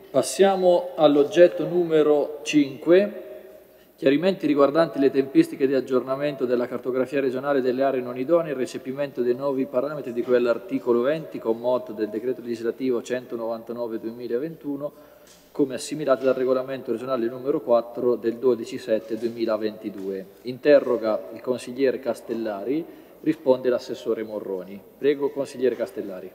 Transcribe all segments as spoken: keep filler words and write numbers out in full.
Passiamo all'oggetto numero cinque, chiarimenti riguardanti le tempistiche di aggiornamento della cartografia regionale delle aree non idonee e il recepimento dei nuovi parametri di cui all'articolo venti, comma otto del decreto legislativo centonovantanove duemilaventuno, come assimilati dal regolamento regionale numero quattro del dodici sette duemilaventidue. Interroga il consigliere Castellari, risponde l'assessore Morroni. Prego, consigliere Castellari.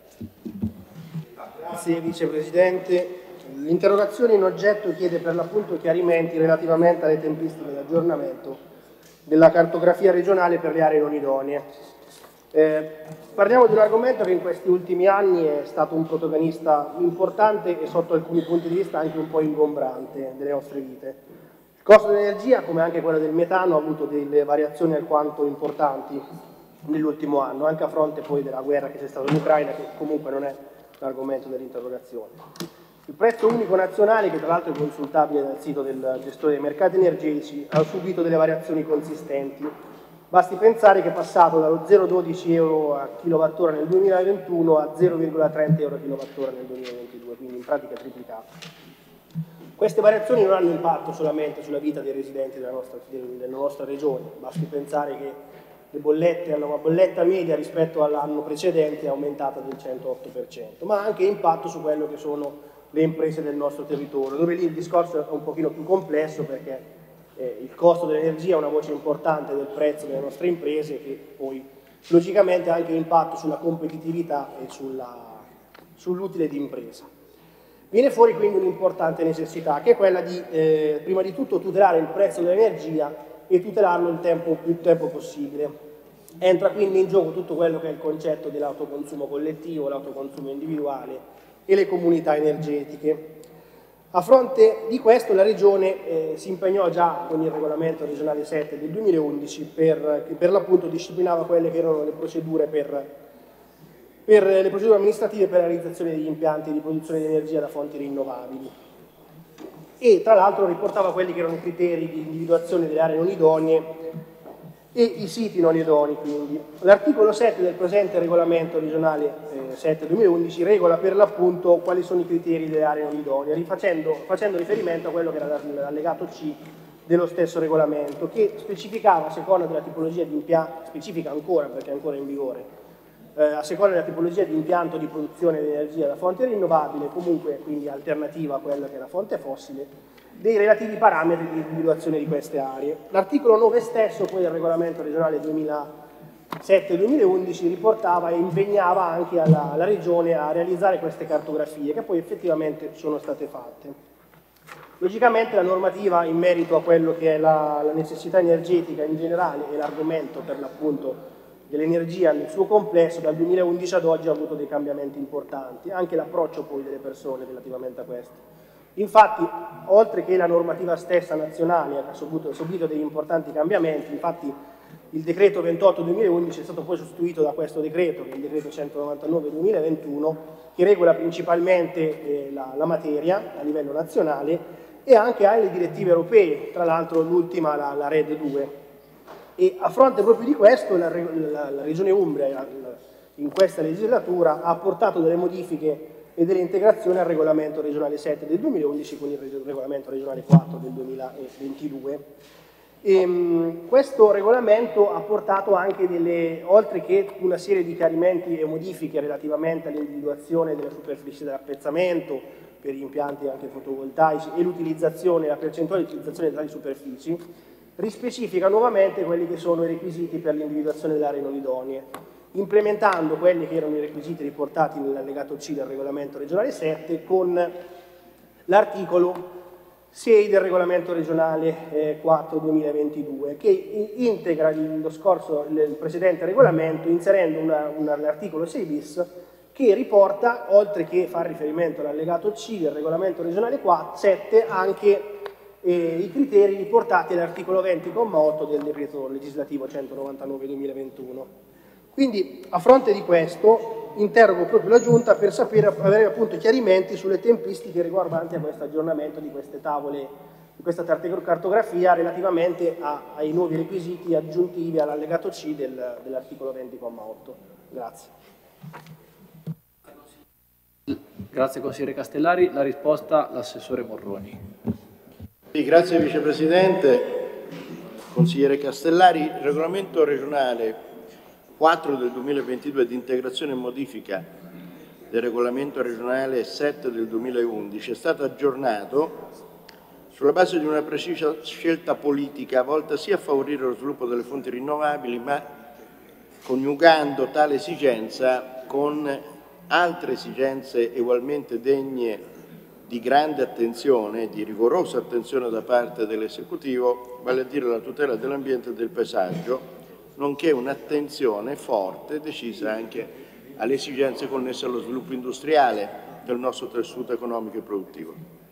Grazie Vicepresidente. L'interrogazione in oggetto chiede per l'appunto chiarimenti relativamente alle tempistiche di aggiornamento della cartografia regionale per le aree non idonee. Eh, parliamo di un argomento che in questi ultimi anni è stato un protagonista importante e sotto alcuni punti di vista anche un po' ingombrante delle nostre vite. Il costo dell'energia, come anche quello del metano, ha avuto delle variazioni alquanto importanti nell'ultimo anno, anche a fronte poi della guerra che c'è stata in Ucraina, che comunque non è l'argomento dell'interrogazione. Il prezzo unico nazionale, che tra l'altro è consultabile dal sito del gestore dei mercati energetici, ha subito delle variazioni consistenti. Basti pensare che è passato dallo zero virgola dodici euro a kilowattora nel duemilaventuno a zero virgola trenta euro a kilowattora nel duemilaventidue, quindi in pratica è triplicato. Queste variazioni non hanno impatto solamente sulla vita dei residenti della nostra, della nostra regione, basti pensare che le bollette hanno una bolletta media rispetto all'anno precedente è aumentata del centootto per cento, ma ha anche impatto su quello che sono le imprese del nostro territorio, dove lì il discorso è un pochino più complesso perché eh, il costo dell'energia è una voce importante del prezzo delle nostre imprese che poi logicamente ha anche impatto sulla competitività e sull'utile di impresa. Viene fuori quindi un'importante necessità che è quella di eh, prima di tutto tutelare il prezzo dell'energia e tutelarlo il tempo, più tempo possibile. Entra quindi in gioco tutto quello che è il concetto dell'autoconsumo collettivo, l'autoconsumo individuale e le comunità energetiche. A fronte di questo la Regione eh, si impegnò già con il regolamento regionale sette del duemilaundici per, che per l'appunto disciplinava quelle che erano le procedure, per, per le procedure amministrative per la realizzazione degli impianti di produzione di energia da fonti rinnovabili e tra l'altro riportava quelli che erano i criteri di individuazione delle aree non idonee e i siti non idonei. Quindi l'articolo sette del presente regolamento regionale eh, sette duemilaundici regola per l'appunto quali sono i criteri delle aree non idonee, rifacendo, facendo riferimento a quello che era l'allegato C dello stesso regolamento, che specificava a seconda della tipologia di impianto, specifica ancora perché è ancora in vigore, eh, a seconda della tipologia di impianto di produzione di energia da fonte rinnovabile, comunque quindi alternativa a quella che è la fonte fossile, dei relativi parametri di individuazione di queste aree. L'articolo nove stesso, poi del regolamento regionale duemilasette duemilaundici, riportava e impegnava anche alla, alla Regione a realizzare queste cartografie, che poi effettivamente sono state fatte. Logicamente la normativa in merito a quello che è la, la necessità energetica in generale e l'argomento per l'appunto dell'energia nel suo complesso, dal duemilaundici ad oggi ha avuto dei cambiamenti importanti, anche l'approccio poi delle persone relativamente a questo. Infatti, oltre che la normativa stessa nazionale ha subito, subito degli importanti cambiamenti, infatti il decreto ventotto duemilaundici è stato poi sostituito da questo decreto, che è il decreto centonovantanove duemilaventuno, che regola principalmente eh, la, la materia a livello nazionale e anche alle direttive europee, tra l'altro l'ultima, la, la RED due. E a fronte proprio di questo la, la, la Regione Umbria in questa legislatura ha apportato delle modifiche e delle integrazioni al regolamento regionale sette del duemilaundici con il regolamento regionale quattro del duemilaventidue. E, mh, questo regolamento ha portato anche delle, oltre che una serie di chiarimenti e modifiche relativamente all'individuazione della superficie dell'appezzamento per gli impianti anche fotovoltaici e l'utilizzazione, la percentuale di utilizzazione di tali superfici, rispecifica nuovamente quelli che sono i requisiti per l'individuazione delle aree non idonee, implementando quelli che erano i requisiti riportati nell'allegato C del regolamento regionale sette con l'articolo sei del regolamento regionale eh, quattro duemilaventidue, che integra lo scorso, il precedente regolamento, inserendo una, una, l'articolo sei bis che riporta, oltre che fare riferimento all'allegato C del regolamento regionale sette, anche eh, i criteri riportati all'articolo venti comma otto del decreto legislativo centonovantanove duemilaventuno. Quindi, a fronte di questo, interrogo proprio la Giunta per sapere, avere appunto chiarimenti sulle tempistiche riguardanti a questo aggiornamento di queste tavole, di questa cartografia relativamente a, ai nuovi requisiti aggiuntivi all'allegato C del, dell'articolo venti comma otto. Grazie. Grazie consigliere Castellari. La risposta l'assessore Morroni. Sì, grazie Vicepresidente. Consigliere Castellari, il regolamento regionale quattro del duemilaventidue di integrazione e modifica del regolamento regionale sette del duemilaundici è stato aggiornato sulla base di una precisa scelta politica volta sia a favorire lo sviluppo delle fonti rinnovabili, ma coniugando tale esigenza con altre esigenze ugualmente degne di grande attenzione, di rigorosa attenzione da parte dell'esecutivo, vale a dire la tutela dell'ambiente e del paesaggio, nonché un'attenzione forte e decisa anche alle esigenze connesse allo sviluppo industriale del nostro tessuto economico e produttivo.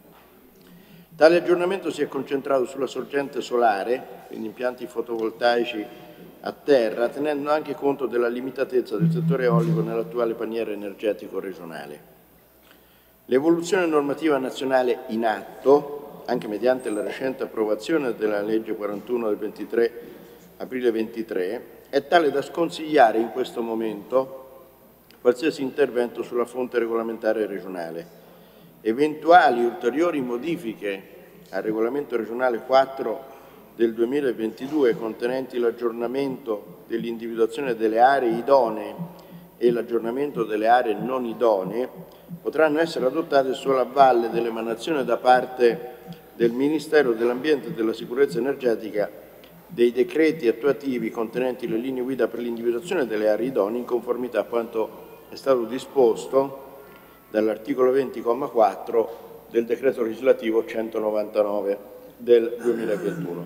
Tale aggiornamento si è concentrato sulla sorgente solare, quindi impianti fotovoltaici a terra, tenendo anche conto della limitatezza del settore eolico nell'attuale paniere energetico regionale. L'evoluzione normativa nazionale in atto, anche mediante la recente approvazione della legge quarantuno del ventitré aprile ventitré, è tale da sconsigliare in questo momento qualsiasi intervento sulla fonte regolamentare regionale. Eventuali ulteriori modifiche al regolamento regionale quattro del duemilaventidue contenenti l'aggiornamento dell'individuazione delle aree idonee e l'aggiornamento delle aree non idonee potranno essere adottate solo a valle dell'emanazione da parte del Ministero dell'Ambiente e della Sicurezza Energetica dei decreti attuativi contenenti le linee guida per l'individuazione delle aree idonee in conformità a quanto è stato disposto dall'articolo venti, comma quattro del decreto legislativo centonovantanove del duemilaventuno.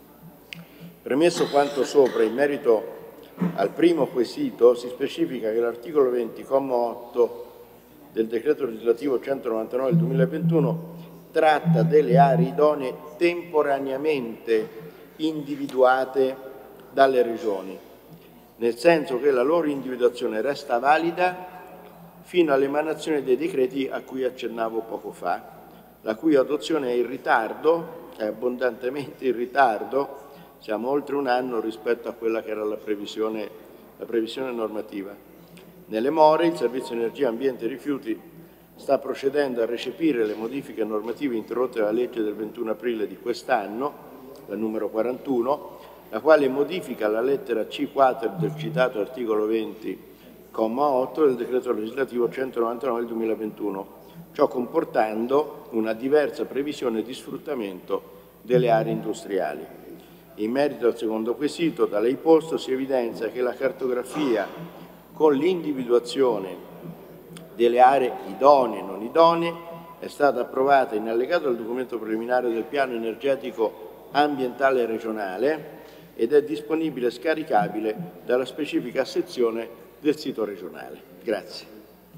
Premesso quanto sopra, in merito al primo quesito si specifica che l'articolo venti, comma otto del decreto legislativo centonovantanove del duemilaventuno tratta delle aree idonee temporaneamente individuate dalle regioni, nel senso che la loro individuazione resta valida fino all'emanazione dei decreti a cui accennavo poco fa, la cui adozione è in ritardo, è abbondantemente in ritardo, siamo oltre un anno rispetto a quella che era la previsione, la previsione normativa. Nelle more il Servizio Energia, Ambiente e Rifiuti sta procedendo a recepire le modifiche normative introdotte dalla legge del ventuno aprile di quest'anno, la numero quarantuno, la quale modifica la lettera C quater del citato articolo venti, comma otto del decreto legislativo centonovantanove del duemilaventuno, ciò comportando una diversa previsione di sfruttamento delle aree industriali. In merito al secondo quesito, da lei posto, si evidenzia che la cartografia con l'individuazione delle aree idonee e non idonee è stata approvata in allegato al documento preliminare del piano energetico ambientale regionale ed è disponibile e scaricabile dalla specifica sezione del sito regionale. Grazie.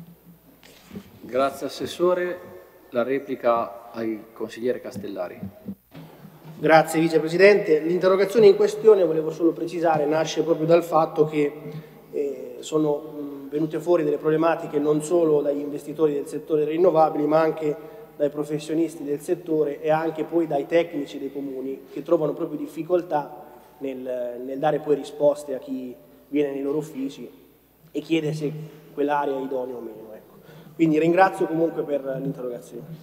Grazie Assessore. La replica al consigliere Castellari. Grazie Vicepresidente. L'interrogazione in questione, volevo solo precisare, nasce proprio dal fatto che eh, sono mh, venute fuori delle problematiche non solo dagli investitori del settore rinnovabili, ma anche dai professionisti del settore e anche poi dai tecnici dei comuni, che trovano proprio difficoltà nel, nel dare poi risposte a chi viene nei loro uffici e chiede se quell'area è idonea o meno. Ecco. Quindi ringrazio comunque per l'interrogazione.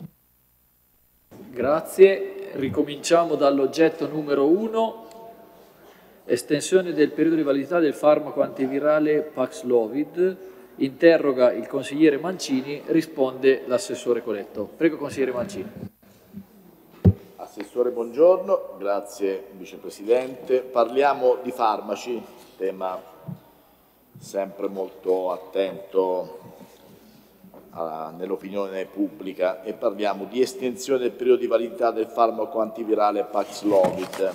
Grazie. Ricominciamo dall'oggetto numero uno, estensione del periodo di validità del farmaco antivirale Paxlovid. Interroga il consigliere Mancini, risponde l'assessore Coletto. Prego consigliere Mancini. Assessore, buongiorno, grazie Vicepresidente. Parliamo di farmaci, tema sempre molto attento nell'opinione pubblica, e parliamo di estensione del periodo di validità del farmaco antivirale Paxlovid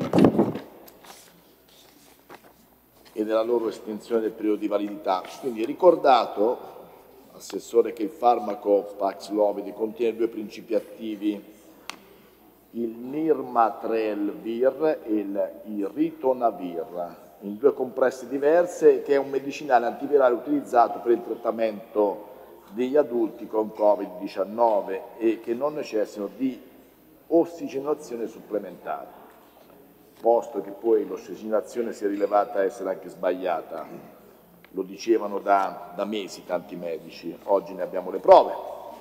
e della loro estensione del periodo di validità. Quindi ricordato, Assessore, che il farmaco Paxlovid contiene due principi attivi, il Nirmatrelvir e il Ritonavir, in due compresse diverse, che è un medicinale antivirale utilizzato per il trattamento degli adulti con Covid diciannove e che non necessitano di ossigenazione supplementare, posto che poi l'ossigenazione si è rilevata essere anche sbagliata lo dicevano da, da mesi tanti medici, oggi ne abbiamo le prove.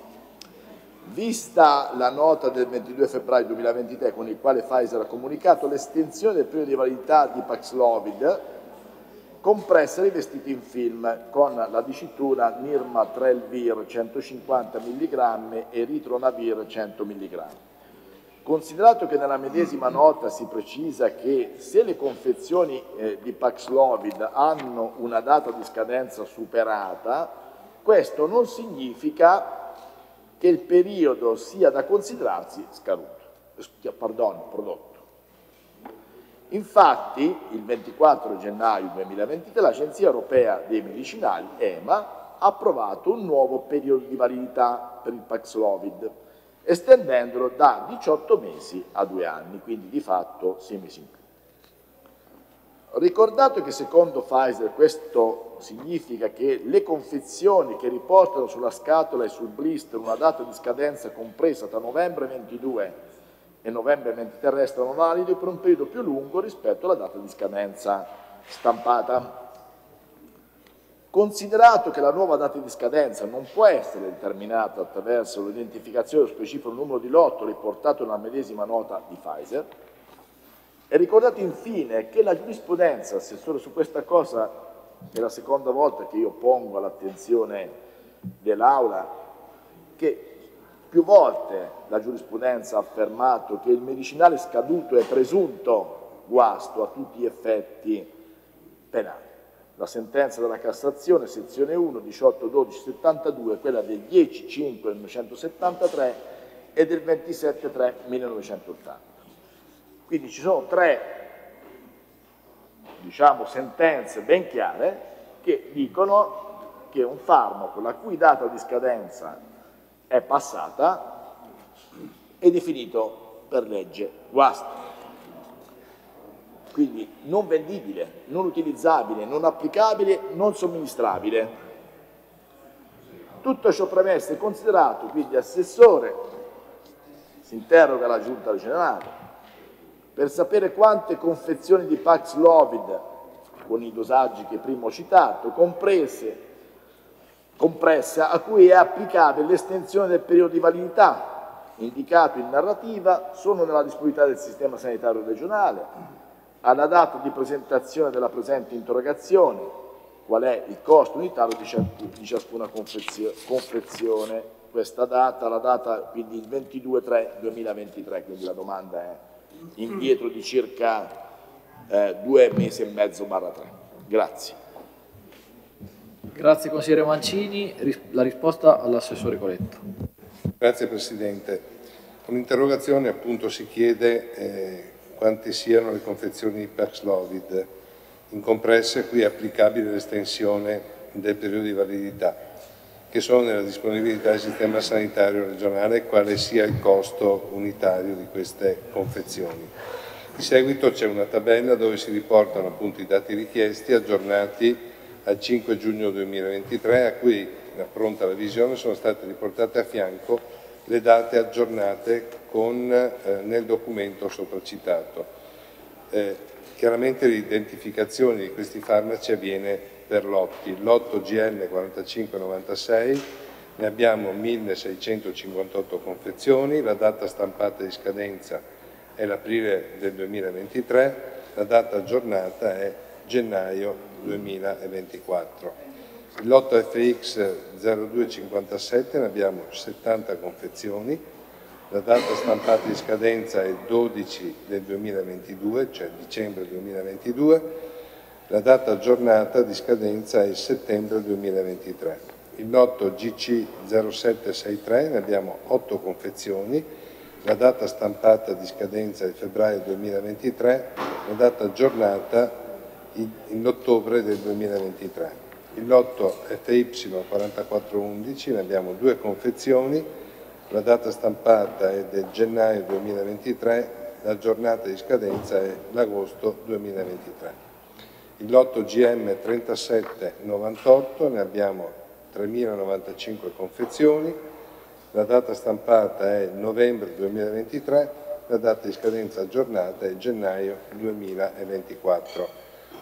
Vista la nota del ventidue febbraio duemilaventitré con il quale Pfizer ha comunicato l'estensione del periodo di validità di Paxlovid, compressa rivestito in film con la dicitura Nirmatrelvir centocinquanta milligrammi e Ritonavir cento milligrammi. Considerato che nella medesima nota si precisa che se le confezioni eh, di Paxlovid hanno una data di scadenza superata, questo non significa che il periodo sia da considerarsi scaduto, eh, pardon, prodotto. Infatti, il ventiquattro gennaio duemilaventitré l'Agenzia Europea dei Medicinali, E M A, ha approvato un nuovo periodo di validità per il Paxlovid, estendendolo da diciotto mesi a due anni, quindi di fatto sei mesi in più. Ricordato che secondo Pfizer questo significa che le confezioni che riportano sulla scatola e sul blister una data di scadenza compresa tra novembre ventidue e novembre ventitré restano valide per un periodo più lungo rispetto alla data di scadenza stampata. Considerato che la nuova data di scadenza non può essere determinata attraverso l'identificazione dello specifico numero di lotto riportato nella medesima nota di Pfizer, è ricordato infine che la giurisprudenza, Assessore, su questa cosa è la seconda volta che io pongo all'attenzione dell'Aula, che più volte la giurisprudenza ha affermato che il medicinale scaduto è presunto guasto a tutti gli effetti penali. La sentenza della Cassazione, sezione uno, diciotto dodici settantadue, quella del dieci cinque millenovecentosettantatré e del ventisette tre millenovecentottanta. Quindi ci sono tre, diciamo, sentenze ben chiare che dicono che un farmaco la cui data di scadenza è passata è definito per legge guasto. Quindi non vendibile, non utilizzabile, non applicabile, non somministrabile. Tutto ciò premesso e considerato, quindi Assessore, si interroga la Giunta Generale per sapere quante confezioni di Paxlovid, con i dosaggi che prima ho citato, comprese, compressa a cui è applicabile l'estensione del periodo di validità, indicato in narrativa, sono nella disponibilità del Sistema Sanitario Regionale, alla data di presentazione della presente interrogazione, qual è il costo unitario di ciascuna confezione. Questa data, la data quindi il ventidue tre duemilaventitré, quindi la domanda è indietro di circa eh, due mesi e mezzo barra tre. Grazie. Grazie consigliere Mancini, la risposta all'assessore Coletto. Grazie Presidente. Con l'interrogazione appunto si chiede eh, quanti siano le confezioni di Paxlovid in compresse, qui è applicabile l'estensione del periodo di validità, che sono nella disponibilità del Sistema Sanitario Regionale, quale sia il costo unitario di queste confezioni. Di seguito c'è una tabella dove si riportano appunto i dati richiesti aggiornati al cinque giugno duemilaventitré, a cui a pronta revisione sono state riportate a fianco le date aggiornate con, eh, nel documento sopracitato. Eh, chiaramente l'identificazione di questi farmaci avviene per lotti. Lotto G N quarantacinque novantasei, ne abbiamo milleseicentocinquantotto confezioni, la data stampata di scadenza è l'aprile del duemilaventitré, la data aggiornata è gennaio duemilaventiquattro. Il lotto F X zero due cinquantasette ne abbiamo settanta confezioni, la data stampata di scadenza è dodici del duemilaventidue, cioè dicembre duemilaventidue, la data aggiornata di scadenza è settembre duemilaventitré. Il lotto G C zero sette sei tre ne abbiamo otto confezioni, la data stampata di scadenza è febbraio duemilaventitré, la data aggiornata in ottobre del duemilaventitré. Il lotto F Y quarantaquattro undici ne abbiamo due confezioni, la data stampata è del gennaio duemilaventitré, la giornata di scadenza è l'agosto duemilaventitré. Il lotto G M trentasette novantotto ne abbiamo tremilanovantacinque confezioni, la data stampata è novembre duemilaventitré, la data di scadenza aggiornata è gennaio duemilaventiquattro.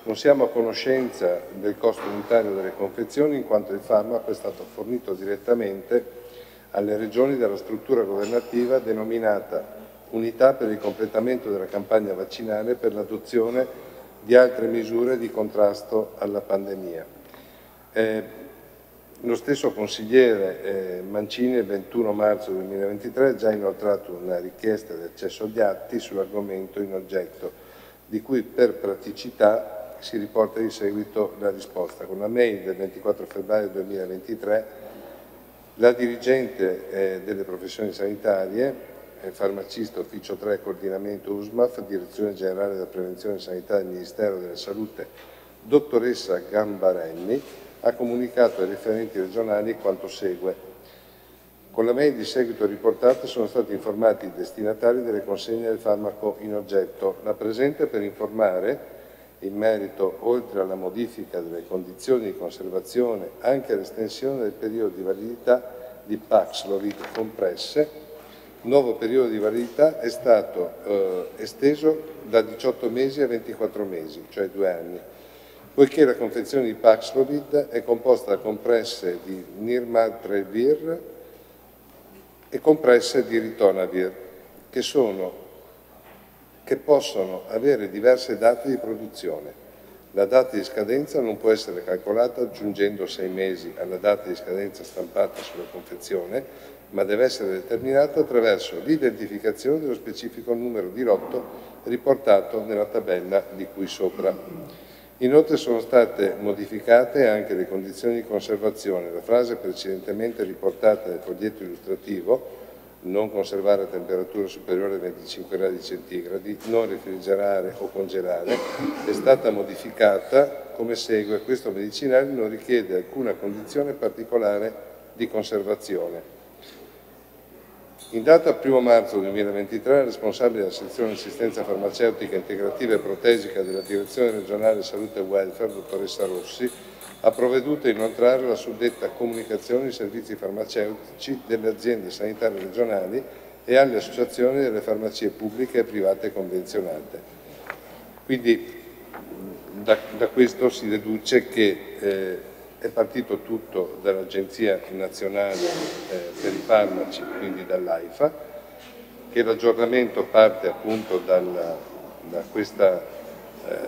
Non siamo a conoscenza del costo unitario delle confezioni, in quanto il farmaco è stato fornito direttamente alle regioni dalla struttura governativa denominata Unità per il completamento della campagna vaccinale per l'adozione di altre misure di contrasto alla pandemia. Eh, lo stesso consigliere eh, Mancini il ventuno marzo duemilaventitré ha già inoltrato una richiesta di accesso agli atti sull'argomento in oggetto, di cui per praticità si riporta di seguito la risposta. Con la mail del ventiquattro febbraio duemilaventitré la dirigente eh, delle professioni sanitarie, eh, farmacista ufficio tre coordinamento U S M A F, Direzione Generale della Prevenzione Sanitaria del Ministero della Salute, dottoressa Gambarelli, ha comunicato ai referenti regionali quanto segue. Con la mail di seguito riportata sono stati informati i destinatari delle consegne del farmaco in oggetto. La presente per informare in merito, oltre alla modifica delle condizioni di conservazione, anche all'estensione del periodo di validità di Paxlovid compresse. Il nuovo periodo di validità è stato eh, esteso da diciotto mesi a ventiquattro mesi, cioè due anni, poiché la confezione di Paxlovid è composta da compresse di Nirmatrelvir e compresse di Ritonavir, che sono che possono avere diverse date di produzione. La data di scadenza non può essere calcolata aggiungendo sei mesi alla data di scadenza stampata sulla confezione, ma deve essere determinata attraverso l'identificazione dello specifico numero di lotto riportato nella tabella di cui sopra. Inoltre sono state modificate anche le condizioni di conservazione. La frase precedentemente riportata nel foglietto illustrativo, non conservare a temperatura superiore a venticinque gradi centigradi, non refrigerare o congelare, è stata modificata come segue: questo medicinale non richiede alcuna condizione particolare di conservazione. In data primo marzo duemilaventitré, la responsabile della sezione assistenza farmaceutica integrativa e protesica della Direzione regionale Salute e Welfare, dottoressa Rossi, ha provveduto a inoltrare la suddetta comunicazione ai servizi farmaceutici delle aziende sanitarie regionali e alle associazioni delle farmacie pubbliche e private convenzionate. Quindi da, da questo si deduce che eh, è partito tutto dall'Agenzia Nazionale eh, per i Farmaci, quindi dall'AIFA, che l'aggiornamento parte appunto dal, da questa eh,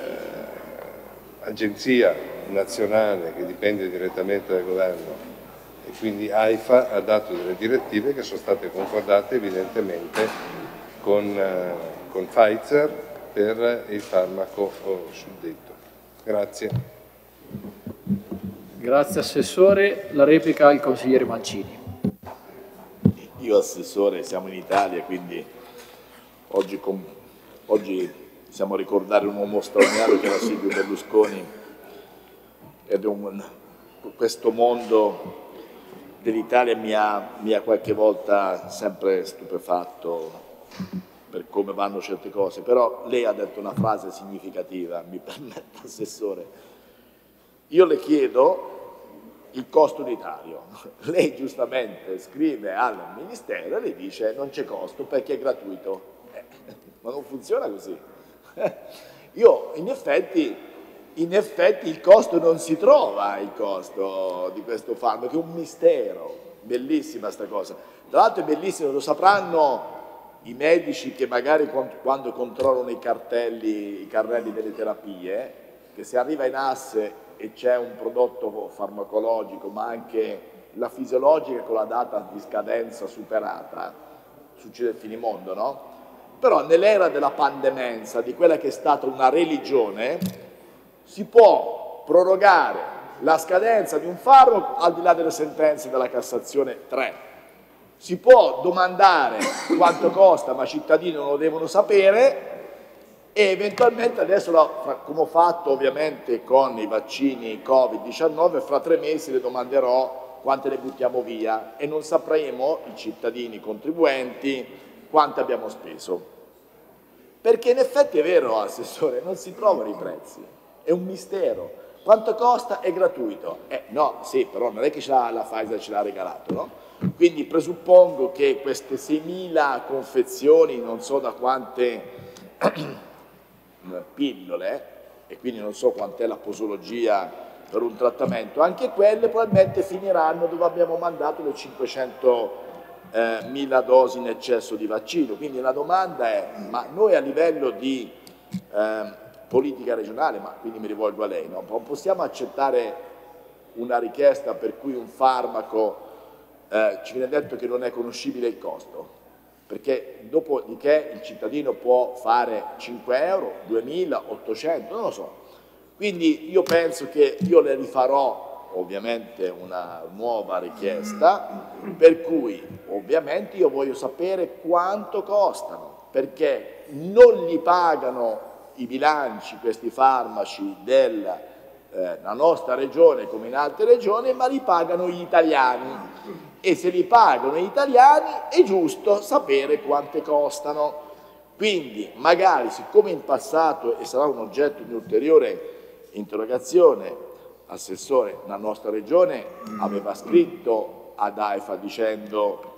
agenzia nazionale che dipende direttamente dal governo, e quindi AIFA ha dato delle direttive che sono state concordate evidentemente con, eh, con Pfizer per il farmaco suddetto. Grazie. Grazie Assessore. La replica al consigliere Mancini. Io Assessore, siamo in Italia, quindi oggi, com oggi possiamo ricordare un uomo straordinario che era Silvio Berlusconi, ed un, questo mondo dell'Italia mi ha, mi ha qualche volta sempre stupefatto per come vanno certe cose, però lei ha detto una frase significativa, mi permette Assessore. Io le chiedo il costo unitario. Lei giustamente scrive al Ministero e le dice non c'è costo perché è gratuito. Eh, ma non funziona così. Io in effetti, in effetti il costo non si trova, il costo di questo farmaco, è un mistero. Bellissima sta cosa. Tra l'altro è bellissimo, lo sapranno i medici che magari quando controllano i cartelli, i carrelli delle terapie, che se arriva in asse e c'è un prodotto farmacologico, ma anche la fisiologica con la data di scadenza superata, succede il finimondo, no? Però nell'era della pandemenza, di quella che è stata una religione, si può prorogare la scadenza di un farmaco al di là delle sentenze della Cassazione tre. Si può domandare quanto costa, ma i cittadini non lo devono sapere, e eventualmente adesso, come ho fatto ovviamente con i vaccini Covid diciannove, fra tre mesi le domanderò quante le buttiamo via e non sapremo, i cittadini contribuenti, quanto abbiamo speso. Perché in effetti è vero, Assessore, non si trovano i prezzi, è un mistero. Quanto costa? È gratuito. Eh no, sì, però non è che la Pfizer ce l'ha regalato, no? Quindi presuppongo che queste seimila confezioni, non so da quante pillole, e quindi non so quant'è la posologia per un trattamento, anche quelle probabilmente finiranno dove abbiamo mandato le cinquecentomila dosi in eccesso di vaccino. Quindi la domanda è, ma noi a livello di eh, politica regionale, ma quindi mi rivolgo a lei, no? Non possiamo accettare una richiesta per cui un farmaco eh, ci viene detto che non è conoscibile il costo? Perché dopodiché il cittadino può fare cinque euro, duemila, ottocento, non lo so. Quindi io penso che io le rifarò ovviamente una nuova richiesta, per cui ovviamente io voglio sapere quanto costano, perché non li pagano i bilanci, questi farmaci della eh, nostra regione come in altre regioni, ma li pagano gli italiani. E se li pagano gli italiani è giusto sapere quante costano. Quindi magari, siccome in passato, e sarà un oggetto di ulteriore interrogazione, Assessore, la nostra regione aveva scritto ad AIFA dicendo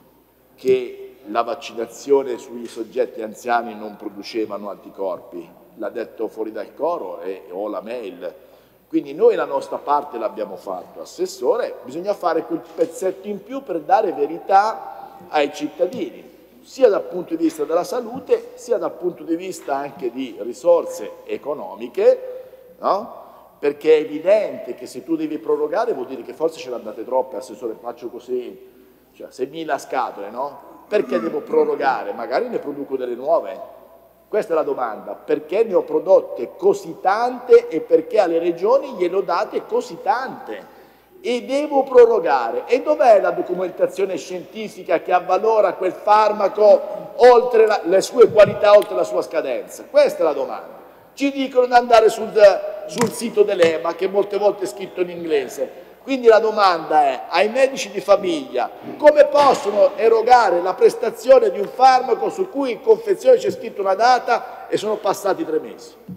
che la vaccinazione sugli soggetti anziani non producevano anticorpi, l'ha detto fuori dal coro e ho la mail. Quindi noi la nostra parte l'abbiamo fatto, Assessore, bisogna fare quel pezzetto in più per dare verità ai cittadini, sia dal punto di vista della salute, sia dal punto di vista anche di risorse economiche, no? Perché è evidente che se tu devi prorogare vuol dire che forse ce ne andate troppe, Assessore, faccio così, cioè seimila scatole, no? Perché devo prorogare? Magari ne produco delle nuove. Questa è la domanda, perché ne ho prodotte così tante e perché alle regioni glielo date così tante e devo prorogare? E dov'è la documentazione scientifica che avvalora quel farmaco oltre la, le sue qualità, oltre la sua scadenza? Questa è la domanda. Ci dicono di andare sul, sul sito dell'E M A, che molte volte è scritto in inglese. Quindi la domanda è, ai medici di famiglia, come possono erogare la prestazione di un farmaco su cui in confezione c'è scritto una data e sono passati tre mesi?